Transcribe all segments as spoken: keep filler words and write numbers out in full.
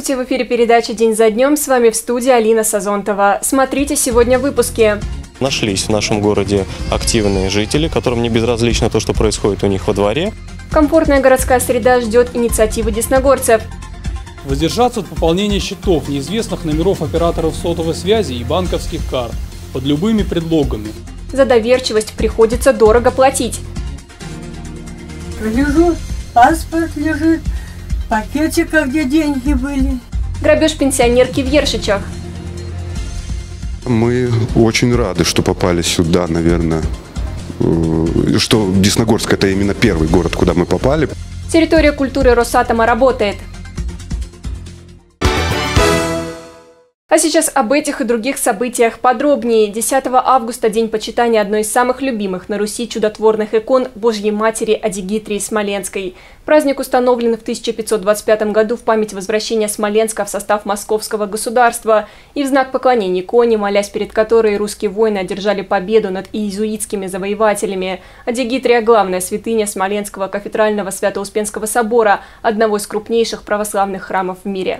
Здравствуйте, в эфире передача «День за днем». С вами в студии Алина Сазонтова. Смотрите сегодня в выпуске. Нашлись в нашем городе активные жители, которым не безразлично то, что происходит у них во дворе. Комфортная городская среда ждет инициативы десногорцев. Воздержаться от пополнения счетов неизвестных номеров операторов сотовой связи и банковских карт под любыми предлогами. За доверчивость приходится дорого платить. Лежу, паспорт лежит, пакетик, где деньги были. Грабеж пенсионерки в Ершичах. Мы очень рады, что попали сюда, наверное, что Десногорск – это именно первый город, куда мы попали. Территория культуры Росатома работает. А сейчас об этих и других событиях подробнее. десятого августа – день почитания одной из самых любимых на Руси чудотворных икон Божьей Матери Адигитрии Смоленской. Праздник установлен в тысяча пятьсот двадцать пятом году в память возвращения Смоленска в состав Московского государства и в знак поклонения иконе, молясь перед которой русские воины одержали победу над иезуитскими завоевателями. Адигитрия – главная святыня Смоленского кафедрального Свято-Успенского собора, одного из крупнейших православных храмов в мире.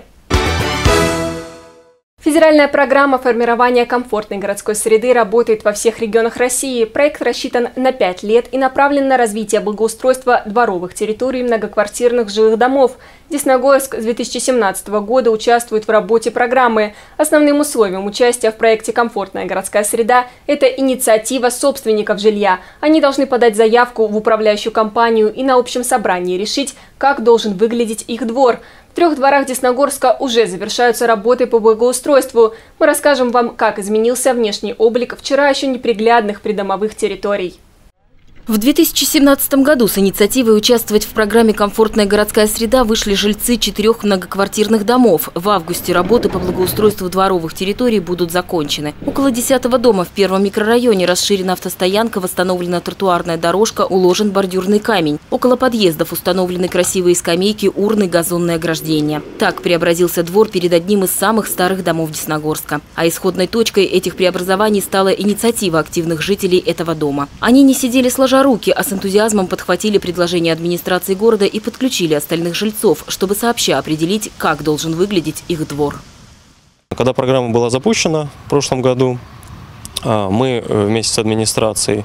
Федеральная программа формирования комфортной городской среды работает во всех регионах России. Проект рассчитан на пять лет и направлен на развитие благоустройства дворовых территорий многоквартирных жилых домов. Десногорск с две тысячи семнадцатого года участвует в работе программы. Основным условием участия в проекте «Комфортная городская среда» – это инициатива собственников жилья. Они должны подать заявку в управляющую компанию и на общем собрании решить, как должен выглядеть их двор. В трех дворах Десногорска уже завершаются работы по благоустройству. Мы расскажем вам, как изменился внешний облик вчера еще неприглядных придомовых территорий. В две тысячи семнадцатом году с инициативой участвовать в программе «Комфортная городская среда» вышли жильцы четырех многоквартирных домов. В августе работы по благоустройству дворовых территорий будут закончены. Около десятого дома в первом микрорайоне расширена автостоянка, восстановлена тротуарная дорожка, уложен бордюрный камень. Около подъездов установлены красивые скамейки, урны, газонное ограждение. Так преобразился двор перед одним из самых старых домов Десногорска. А исходной точкой этих преобразований стала инициатива активных жителей этого дома. Они не сидели сложа руки, а с энтузиазмом подхватили предложение администрации города и подключили остальных жильцов, чтобы сообща определить, как должен выглядеть их двор. Когда программа была запущена в прошлом году, мы вместе с администрацией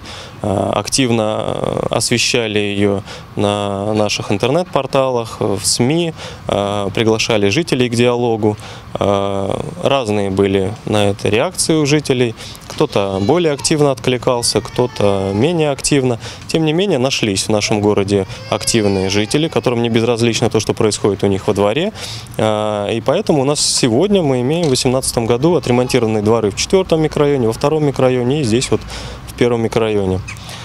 активно освещали ее на наших интернет-порталах, в СМИ, приглашали жителей к диалогу. Разные были на это реакции у жителей. Кто-то более активно откликался, кто-то менее активно. Тем не менее, нашлись в нашем городе активные жители, которым не безразлично то, что происходит у них во дворе. И поэтому у нас сегодня мы имеем в две тысячи восемнадцатом году отремонтированные дворы в четвертом микрорайоне, во втором микрорайоне и здесь вот в первом микрорайоне.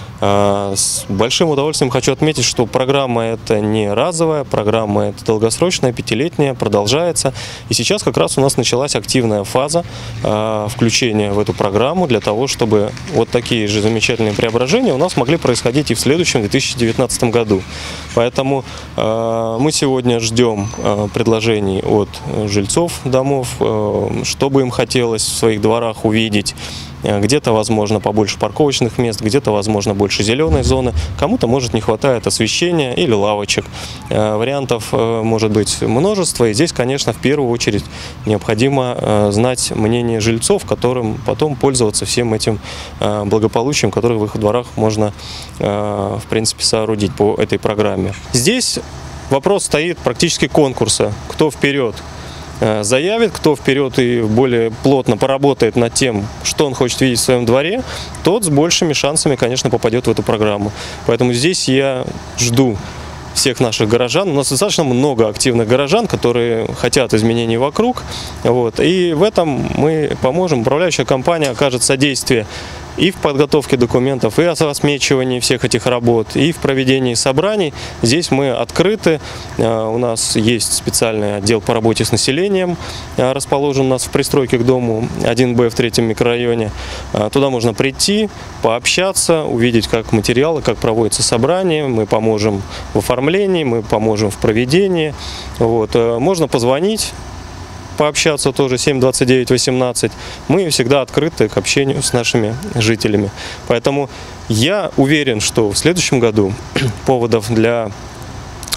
С большим удовольствием хочу отметить, что программа это не разовая, программа это долгосрочная, пятилетняя, продолжается. И сейчас как раз у нас началась активная фаза э, включения в эту программу для того, чтобы вот такие же замечательные преображения у нас могли происходить и в следующем две тысячи девятнадцатом году. Поэтому э, мы сегодня ждем э, предложений от жильцов домов, э, что бы им хотелось в своих дворах увидеть. Где-то, возможно, побольше парковочных мест, где-то, возможно, больше зеленой зоны. Кому-то, может, не хватает освещения или лавочек. Вариантов может быть множество. И здесь, конечно, в первую очередь необходимо знать мнение жильцов, которым потом пользоваться всем этим благополучием, которое в их дворах можно, в принципе, соорудить по этой программе. Здесь вопрос стоит практически конкурса. Кто вперед заявит, кто вперед и более плотно поработает над тем, что он хочет видеть в своем дворе, тот с большими шансами, конечно, попадет в эту программу. Поэтому здесь я жду всех наших горожан. У нас достаточно много активных горожан, которые хотят изменений вокруг. Вот. И в этом мы поможем. Управляющая компания окажет содействие и в подготовке документов, и о осмечивании всех этих работ, и в проведении собраний. Здесь мы открыты. У нас есть специальный отдел по работе с населением, расположен у нас в пристройке к дому один Б в третьем микрорайоне. Туда можно прийти, пообщаться, увидеть, как материалы, как проводятся собрания. Мы поможем в оформлении, мы поможем в проведении. Вот. Можно позвонить, пообщаться тоже, семь двадцать девять восемнадцать. Мы всегда открыты к общению с нашими жителями. Поэтому я уверен, что в следующем году поводов для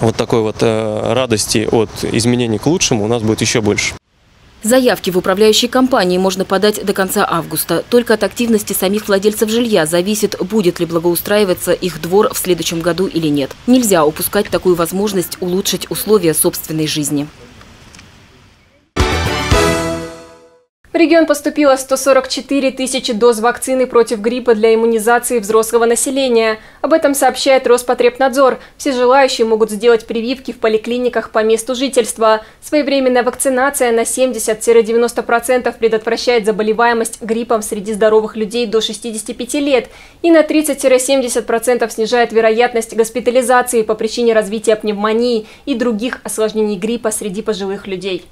вот такой вот радости от изменений к лучшему у нас будет еще больше. Заявки в управляющей компании можно подать до конца августа. Только от активности самих владельцев жилья зависит, будет ли благоустраиваться их двор в следующем году или нет. Нельзя упускать такую возможность улучшить условия собственной жизни. В регион поступило сто сорок четыре тысячи доз вакцины против гриппа для иммунизации взрослого населения. Об этом сообщает Роспотребнадзор. Все желающие могут сделать прививки в поликлиниках по месту жительства. Своевременная вакцинация на семьдесят-девяносто процентов предотвращает заболеваемость гриппом среди здоровых людей до шестидесяти пяти лет и на тридцать-семьдесят процентов снижает вероятность госпитализации по причине развития пневмонии и других осложнений гриппа среди пожилых людей.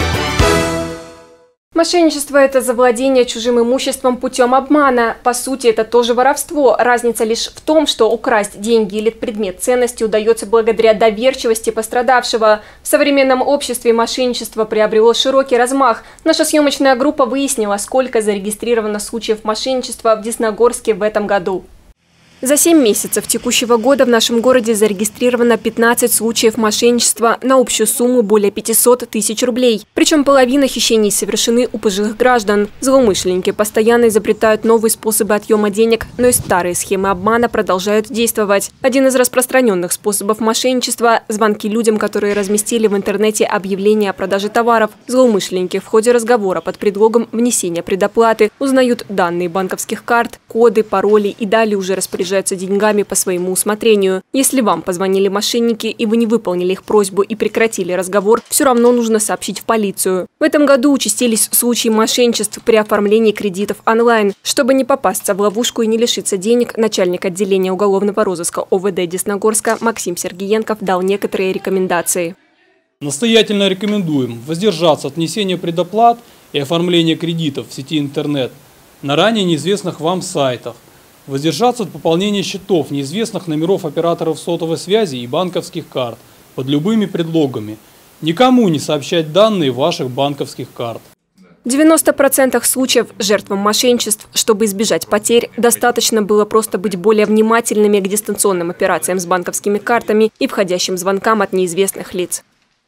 Мошенничество – это завладение чужим имуществом путем обмана. По сути, это тоже воровство. Разница лишь в том, что украсть деньги или предмет ценности удается благодаря доверчивости пострадавшего. В современном обществе мошенничество приобрело широкий размах. Наша съемочная группа выяснила, сколько зарегистрировано случаев мошенничества в Десногорске в этом году. За семь месяцев текущего года в нашем городе зарегистрировано пятнадцать случаев мошенничества на общую сумму более пятисот тысяч рублей. Причем половина хищений совершены у пожилых граждан. Злоумышленники постоянно изобретают новые способы отъема денег, но и старые схемы обмана продолжают действовать. Один из распространенных способов мошенничества – звонки людям, которые разместили в интернете объявления о продаже товаров. Злоумышленники в ходе разговора под предлогом внесения предоплаты узнают данные банковских карт, коды, пароли и далее уже распоряжаются деньгами по своему усмотрению. Если вам позвонили мошенники и вы не выполнили их просьбу и прекратили разговор, все равно нужно сообщить в полицию. В этом году участились случаи мошенничеств при оформлении кредитов онлайн. Чтобы не попасться в ловушку и не лишиться денег, начальник отделения уголовного розыска О В Д Десногорска Максим Сергиенков дал некоторые рекомендации. Настоятельно рекомендуем воздержаться от внесения предоплат и оформления кредитов в сети интернет на ранее неизвестных вам сайтах. Воздержаться от пополнения счетов неизвестных номеров операторов сотовой связи и банковских карт под любыми предлогами. Никому не сообщать данные ваших банковских карт. В девяноста процентах случаев жертвам мошенничеств, чтобы избежать потерь, достаточно было просто быть более внимательными к дистанционным операциям с банковскими картами и входящим звонкам от неизвестных лиц.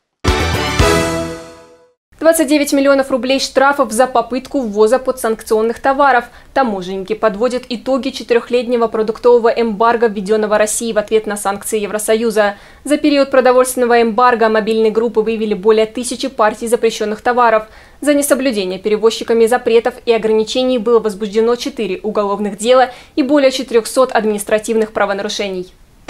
двадцать девять миллионов рублей штрафов за попытку ввоза подсанкционных товаров. Таможенники подводят итоги четырехлетнего продуктового эмбарго, введенного Россией в ответ на санкции Евросоюза. За период продовольственного эмбарго мобильные группы выявили более тысячи партий запрещенных товаров. За несоблюдение перевозчиками запретов и ограничений было возбуждено четыре уголовных дела и более четырёхсот административных правонарушений.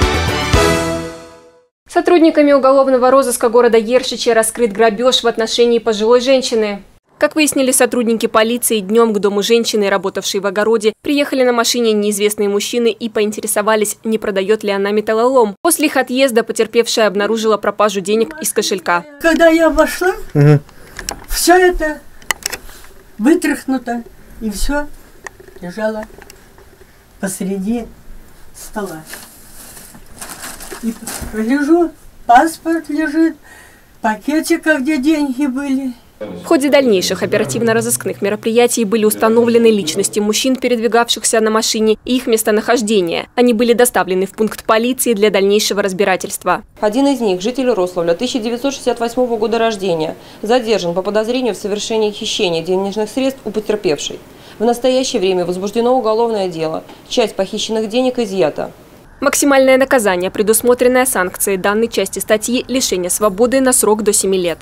Сотрудниками уголовного розыска города Ершича раскрыт грабеж в отношении пожилой женщины. Как выяснили сотрудники полиции, днем к дому женщины, работавшей в огороде, приехали на машине неизвестные мужчины и поинтересовались, не продает ли она металлолом. После их отъезда потерпевшая обнаружила пропажу денег из кошелька. Когда я вошла, угу. все это вытряхнуто и все лежало посреди стола. И лежу, паспорт лежит, пакетика, где деньги были. В ходе дальнейших оперативно-розыскных мероприятий были установлены личности мужчин, передвигавшихся на машине, и их местонахождение. Они были доставлены в пункт полиции для дальнейшего разбирательства. Один из них, житель Рославля, тысяча девятьсот шестьдесят восьмого года рождения, задержан по подозрению в совершении хищения денежных средств у потерпевшей. В настоящее время возбуждено уголовное дело. Часть похищенных денег изъята. Максимальное наказание, предусмотренное санкцией данной части статьи – лишение свободы на срок до семи лет.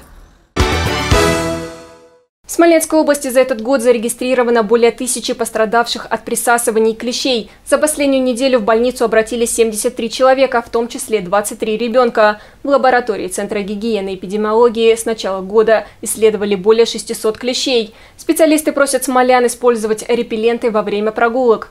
В Смоленской области за этот год зарегистрировано более тысячи пострадавших от присасываний клещей. За последнюю неделю в больницу обратились семьдесят три человека, в том числе двадцать три ребенка. В лаборатории Центра гигиены и эпидемиологии с начала года исследовали более шестисот клещей. Специалисты просят смолян использовать репелленты во время прогулок.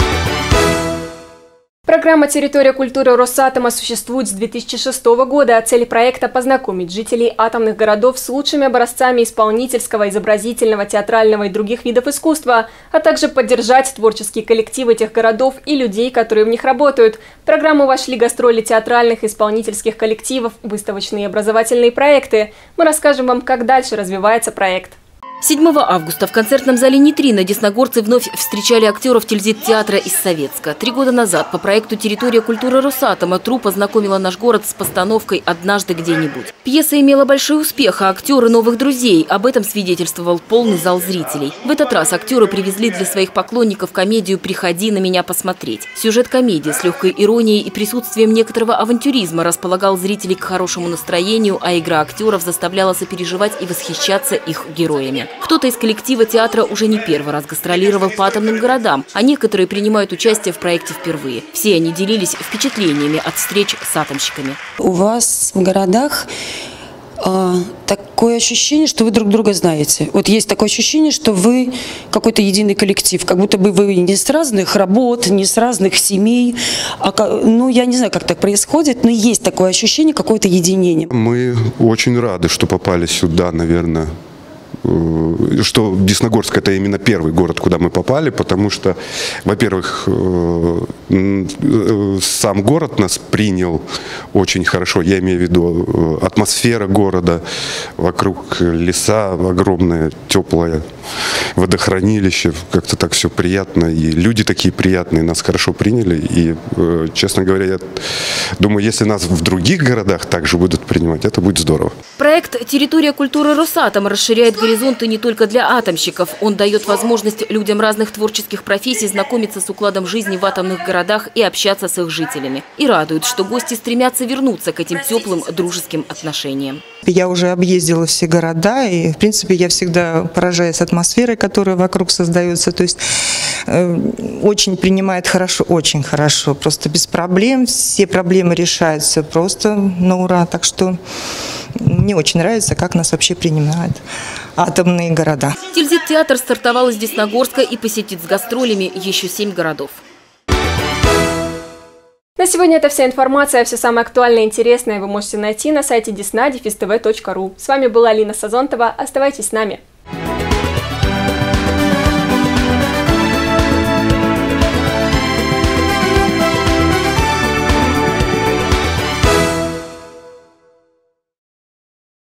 Программа «Территория культуры Росатома» существует с две тысячи шестого года. Цель проекта – познакомить жителей атомных городов с лучшими образцами исполнительского, изобразительного, театрального и других видов искусства, а также поддержать творческие коллективы этих городов и людей, которые в них работают. В программу вошли гастроли театральных и исполнительских коллективов, выставочные и образовательные проекты. Мы расскажем вам, как дальше развивается проект. седьмого августа в концертном зале «Нейтрино» десногорцы вновь встречали актеров Тильзит-театра из Советска. Три года назад по проекту «Территория культуры Росатома» труппа знакомила наш город с постановкой «Однажды где-нибудь». Пьеса имела большой успех, а актеры новых друзей. Об этом свидетельствовал полный зал зрителей. В этот раз актеры привезли для своих поклонников комедию «Приходи на меня посмотреть». Сюжет комедии с легкой иронией и присутствием некоторого авантюризма располагал зрителей к хорошему настроению, а игра актеров заставляла сопереживать и восхищаться их героями. Кто-то из коллектива театра уже не первый раз гастролировал по атомным городам, а некоторые принимают участие в проекте впервые. Все они делились впечатлениями от встреч с атомщиками. У вас в городах э, такое ощущение, что вы друг друга знаете. Вот есть такое ощущение, что вы какой-то единый коллектив, как будто бы вы не с разных работ, не с разных семей. А, ну, я не знаю, как так происходит, но есть такое ощущение какого-то единения. Мы очень рады, что попали сюда, наверное, что Десногорск – это именно первый город, куда мы попали, потому что, во-первых, сам город нас принял очень хорошо, я имею в виду атмосфера города, вокруг леса огромное, теплое водохранилище, как-то так все приятно, и люди такие приятные, нас хорошо приняли, и, честно говоря, я думаю, если нас в других городах также будут принимать, это будет здорово. Проект «Территория культуры Росатома» расширяет горизонты не только для атомщиков. Он дает возможность людям разных творческих профессий знакомиться с укладом жизни в атомных городах и общаться с их жителями. И радует, что гости стремятся вернуться к этим теплым дружеским отношениям. Я уже объездила все города, и, в принципе, я всегда поражаюсь атмосферой, которая вокруг создается. То есть э, очень принимает хорошо, очень хорошо, просто без проблем. Все проблемы решаются просто на ура. Так что мне очень нравится, как нас вообще принимают атомные города. Тильзит-театр стартовал из Десногорска и посетит с гастролями еще семь городов. На сегодня это вся информация. Все самое актуальное и интересное вы можете найти на сайте десна точка тв точка ру. С вами была Алина Сазонтова. Оставайтесь с нами.